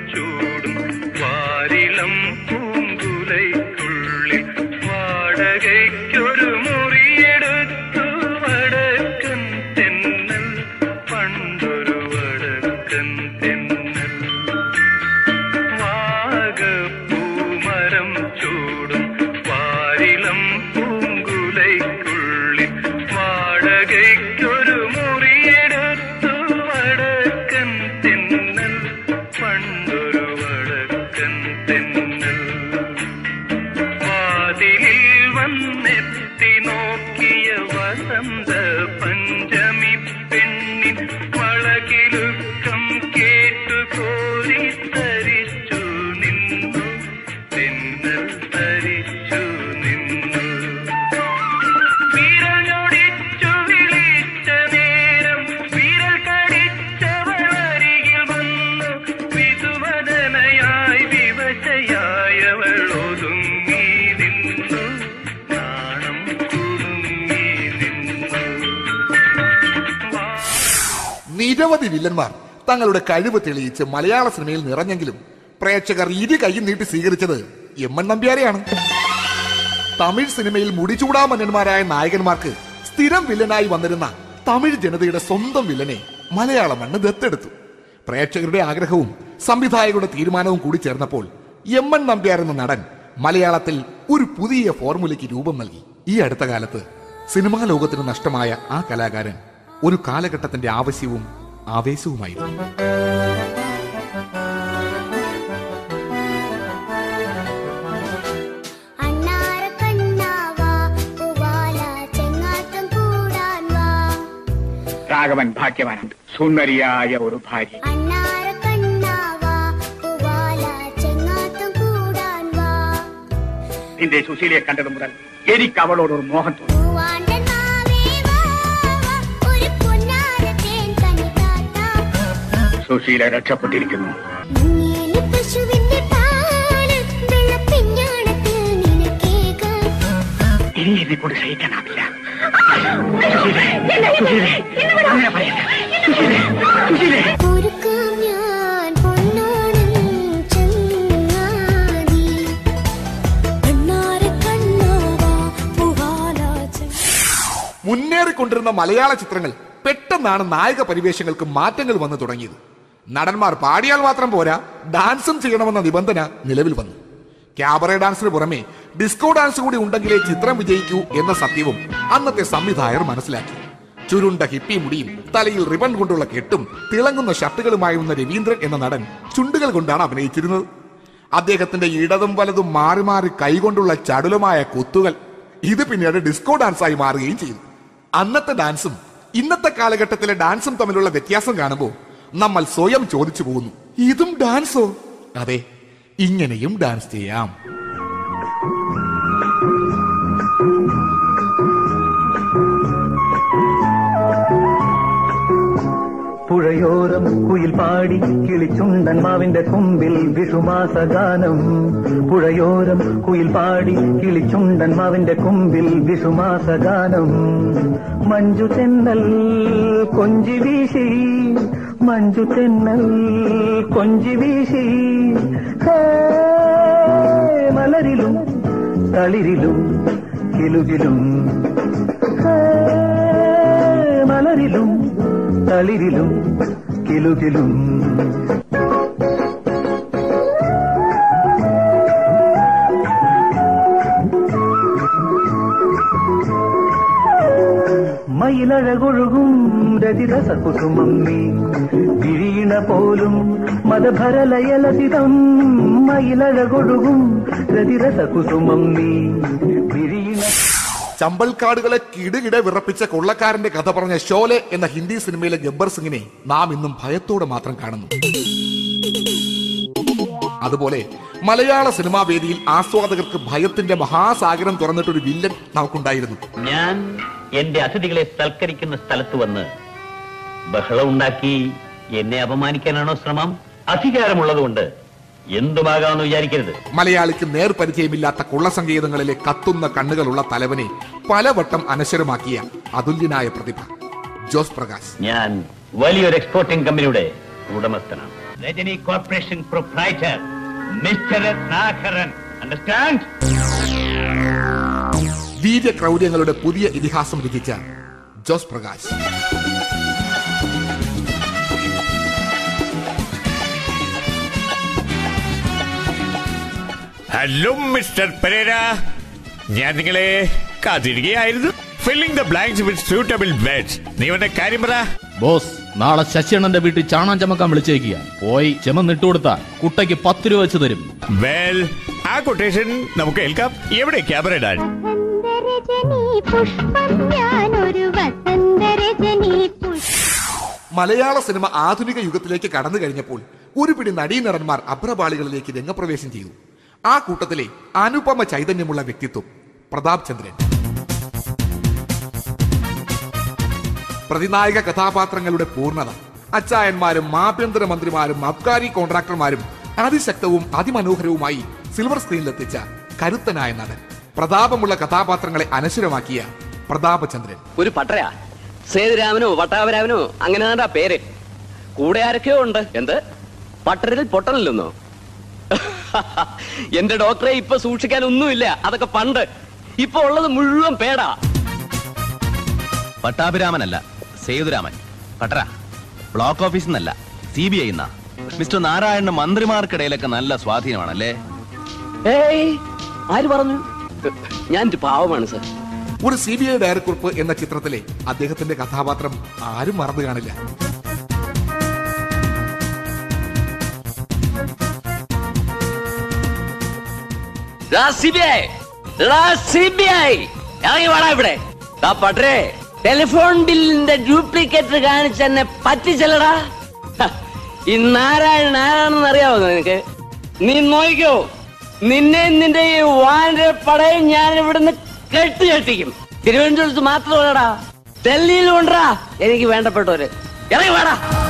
ചൂടും വാരിളം പൂങ്കുലയ്ക്കുള്ളിൽ വാടകയ്ക്കൊരു മുറിയെടുത്തു വടക്കൻ തെന്നൽ പണ്ടൊരു വടക്കൻ തെന്നൽ വാഗപ്പൂമരം ചൂടും വാരിളം പൂങ്കുലയ്ക്കുള്ളിൽ വാടകയ്ക്കൊരു മുറിയെടുത്തു വടക്കൻ തെന്നൽ പണ്ടൊരു വടക്കൻ തെന്നൽ വാതിലിൽ വന്നെത്തി നോക്കിയ വസന്ത പഞ്ചമി പെണ്ണിൻ വളകിലുക്കം കേട്ടു കോരി തരിച്ചു നിന്നു തെന്നൽ തരിച്ചു നിന്നു വിരലൊടിച്ചു വിളിച്ച നേരം വിരൽ കടിച്ചവളരികിൽ വന്നു വിധുവദനയായി വിവശയായവൾ ഒതുങ്ങി നിന്നു നാണം കുടുങ്ങി നിന്നു നിരവധി വില്ലന്മാർ തങ്ങളുടെ കഴിവ് തെളിയിച്ച് മലയാള സിനിമയിൽ നിറഞ്ഞെങ്കിലും പ്രേക്ഷകർ ഇരു കൈയും നീട്ടി സ്വീകരിച്ചത് എം.എൻ. നമ്പ്യാരെയാണ്. തമിഴ് സിനിമയിൽ മുടിചൂടാമന്നന്മാരായ നായകന്മാർക്ക് സ്ഥിരം വില്ലനായി വന്നിരുന്ന തമിഴ് ജനതയുടെ സ്വന്തം വില്ലനെ മലയാള മണ്ണ് ദത്തെടുത്തു. പ്രേക്ഷകരുടെ ആഗ്രഹവും സംവിധായകരുടെ തീരുമാനവും കൂടി ചേർന്നപ്പോൾ എം.എൻ. നമ്പ്യാർ എന്ന നടൻ മലയാളത്തിൽ ഒരു പുതിയ ഫോർമുലയ്ക്ക് രൂപം നൽകി. ഈ അടുത്ത കാലത്ത് സിനിമാ ലോകത്തിന് നഷ്ടമായ ആ കലാകാരൻ ഒരു കാലഘട്ടത്തിന്റെ ആവശ്യവും ആവേശവുമായിരുന്നു. രാഘവൻ ഭാഗ്യവാനുണ്ട്. സുന്ദരിയായ ഒരു ഭാര്യ. നിന്റെ സുശീലയെ കണ്ടത് മുതൽ എനിക്ക് അവളോടൊരു മോഹം തോന്നി. സുശീല രക്ഷപ്പെട്ടിരിക്കുന്നു. ഇനി എന്നെ കൊണ്ട് സഹിക്കാനാവില്ല. അങ്ങനെ പറയണ്ട. മുന്നേറിക്കൊണ്ടിരുന്ന മലയാള ചിത്രങ്ങൾ പെട്ടെന്നാണ് നായക പരിവേഷങ്ങൾക്ക് മാറ്റങ്ങൾ വന്നു തുടങ്ങിയത്. നടന്മാർ പാടിയാൽ മാത്രം പോരാ, ഡാൻസും ചെയ്യണമെന്ന നിബന്ധന നിലവിൽ വന്നു. ക്യാബറേ ഡാൻസിന് പുറമെ ഡിസ്കോ ഡാൻസ് കൂടി ഉണ്ടെങ്കിലേ ചിത്രം വിജയിക്കൂ എന്ന സത്യവും അന്നത്തെ സംവിധായകർ മനസ്സിലാക്കി. ചുരുണ്ട ഹിപ്പി മുടിയും തലയിൽ റിബൺ കൊണ്ടുള്ള കെട്ടും തിളങ്ങുന്ന ഷർട്ടുകളുമായിരുന്ന രവീന്ദ്രൻ എന്ന നടൻ ചുണ്ടുകൾ കൊണ്ടാണ് അഭിനയിച്ചിരുന്നത്. അദ്ദേഹത്തിന്റെ ഇടതും വലതും മാറി മാറി കൈകൊണ്ടുള്ള ചടുലമായ കുത്തുകൾ ഇത് പിന്നീട് ഡിസ്കോ ഡാൻസായി മാറുകയും ചെയ്തു. അന്നത്തെ ഡാൻസും ഇന്നത്തെ കാലഘട്ടത്തിലെ ഡാൻസും തമ്മിലുള്ള വ്യത്യാസം കാണുമ്പോൾ നമ്മൾ സ്വയം ചോദിച്ചു പോകുന്നു, ഇതും ഡാൻസോ? അതെ, ഇങ്ങനെയും ഡാൻസ് ചെയ്യാം. പുഴയോരം കുയിൽ പാടി കിളിച്ചുണ്ടൻ മാവിന്റെ കൊമ്പിൽ വിഷുമാസഗാനം. പുഴയോരം കുയിൽ പാടി കിളിച്ചുണ്ടൻ മാവിന്റെ കൊമ്പിൽ വിഷുമാസഗാനം. മഞ്ജു തെന്നൽ കൊഞ്ചി വീശി, മഞ്ജു തെന്നൽ കൊഞ്ചി വീശി, മലരിലും തളിരിലും കിലുകിലും, മലരിലും തളിരിലും കിലുകിലും. മയിലഴകൊഴുകും രതിരസ കുസുമം നീ, വിരീണ പോലും മതഭരലയലസിതം. മയിലഴകൊഴുകും രതിരസ കുസുമം നീ, വിരീണ. ചമ്പൽക്കാടുകളെ കിടുകിടെ വിറപ്പിച്ച കൊള്ളക്കാരന്റെ കഥ പറഞ്ഞ ഷോലെ എന്ന ഹിന്ദി സിനിമയിലെ ഗബ്ബർ സിംഗിനെ നാം ഇന്നും ഭയത്തോടെ മാത്രം കാണുന്നു. അതുപോലെ മലയാള സിനിമാ വേദിയിൽ ആസ്വാദകർക്ക് ഭയത്തിന്റെ മഹാസാഗരം തുറന്നിട്ടൊരു വില്ലൻ നമുക്കുണ്ടായിരുന്നു. ഞാൻ എന്റെ അതിഥികളെ സൽക്കരിക്കുന്ന സ്ഥലത്ത് വന്ന് ബഹളം ഉണ്ടാക്കി എന്നെ അപമാനിക്കാനാണോ ശ്രമം? അധികാരമുള്ളതുകൊണ്ട് എന്തുമാകാമെന്ന് വിചാരിക്കരുത്. മലയാളിക്ക് നേർപരിചയമില്ലാത്ത കൊള്ളസങ്കേതങ്ങളിലെ കത്തുന്ന കണ്ണുകളുള്ള തലവനെ പലവട്ടം അനശ്വരമാക്കിയ അതുല്യനായ പ്രതിഭ ജോസ് പ്രകാശ്. ഞാൻ വലിയൊരു എക്സ്പോർട്ടിംഗ് കമ്പനിയുടെ ഉടമസ്ഥനാണ്. Rajani corporation proprietor mister Ratnakaran. Understand? വീര്യക്രൗര്യങ്ങളുടെ പുതിയ ഇതിഹാസം രചിച്ച ജോസ് പ്രകാശ്. ഹലോ മിസ്റ്റർ പെരേര, ഞാൻ നിങ്ങളെ കാത്തിരിക്കുകയായിരുന്നു. Filling the blanks with suitable words. നീ അവന്റെ കാര്യം പറ. ബോസ്, നാളെ ശശിയണ്ണന്റെ വീട്ടിൽ ചാണാൻ ചമക്കാൻ വിളിച്ചേക്കുക. പോയി ചെമന്നിട്ട് കൊടുത്താൽ കുട്ടയ്ക്ക് 10 രൂപ വെച്ച് തരും. വെൽ, ആ കൊട്ടേഷൻ നമുക്ക് കേൾക്കാം. എവിടെ ക്യാമറ ഇടാൻ? മലയാള സിനിമ ആധുനിക യുഗത്തിലേക്ക് കടന്നു കഴിഞ്ഞപ്പോൾ ഒരു പിടി നടീനടന്മാർ അഭ്രപാളികളിലേക്ക് രംഗപ്രവേശം ചെയ്തു. ആ കൂട്ടത്തിലെ അനുപമ ചൈതന്യമുള്ള വ്യക്തിത്വം പ്രതാപ് ചന്ദ്രൻ. പ്രതിനായക കഥാപാത്രങ്ങളുടെ പൂർണ്ണത, അച്ചായന്മാരും ആഭ്യന്തര മന്ത്രിമാരും അബ്കാരി കോൺട്രാക്ടർമാരും അതിശക്തവും അതിമനോഹരവുമായി സിൽവർ സ്ക്രീനിലെത്തിച്ച കരുത്തനായ നടൻ. പ്രതാപമുള്ള കഥാപാത്രങ്ങളെ അനശ്വരമാക്കിയ പ്രതാപചന്ദ്രൻ. ഒരു പട്ടരാ സേതുരാമനോ വട്ടാവരാമനോ അങ്ങനെ പേര്. കൂടെ ആരൊക്കെയോ ഉണ്ട്. എന്ത് പട്ടരിൽ പൊട്ടനില്ലെന്നോ? എന്റെ ഡോക്ടറെ ഇപ്പൊ സൂക്ഷിക്കാൻ ഒന്നുമില്ല. അതൊക്കെ പണ്ട്. ഇപ്പൊ ഉള്ളത് മുഴുവൻ പേടാ. പട്ടാഭിരാമനല്ല, സേതുരാമൻ. പട്ടര ബ്ലോക്ക് ഓഫീസിൽ നിന്നല്ല, CBI മിസ്റ്റർ നാരായണന് മന്ത്രിമാർക്കിടയിലൊക്കെ നല്ല സ്വാധീനമാണല്ലേ? ഏയ്, ആര് പറഞ്ഞു? ഞാൻ പാവമാണ് സർ. ഒരു CBI ഡയറക്കുറിപ്പ് എന്ന ചിത്രത്തിലെ അദ്ദേഹത്തിന്റെ കഥാപാത്രം ആരും മറന്നു കാണില്ല. ഇവിടെ പട്ടേ ടെലിഫോൺ ബില്ലിന്റെ ഡ്യൂപ്ലിക്കേറ്റ് കാണിച്ച് എന്നെ പറ്റിച്ചല്ലടാ. ഈ നാരായണൻ ആരാണെന്ന് അറിയാവോ നിനക്ക്? നീ നോക്കിക്കോ, നിന്നെ നിന്റെ ഈ വാന്റെ പടയും ഞാൻ ഇവിടുന്ന് കെട്ടിക്കും. തിരുവനന്തപുരത്ത് മാത്രമല്ലടാ, ഡൽഹിയിലും ഉണ്ടാ എനിക്ക് വേണ്ടപ്പെട്ടവര്. ഇറങ്ങി വേടാ.